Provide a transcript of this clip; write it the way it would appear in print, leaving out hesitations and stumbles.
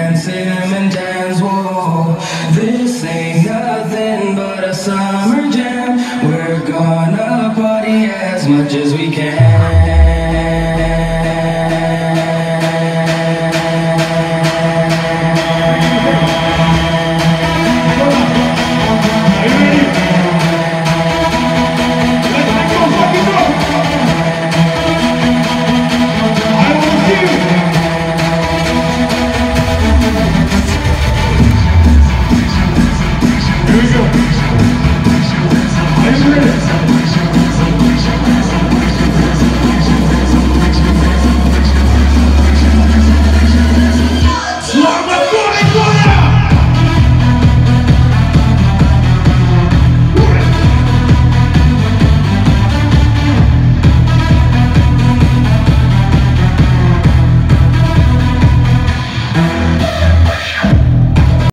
can cinnamon dance. Whoa, this ain't nothing but a summer jam. We're gonna party as much as we can.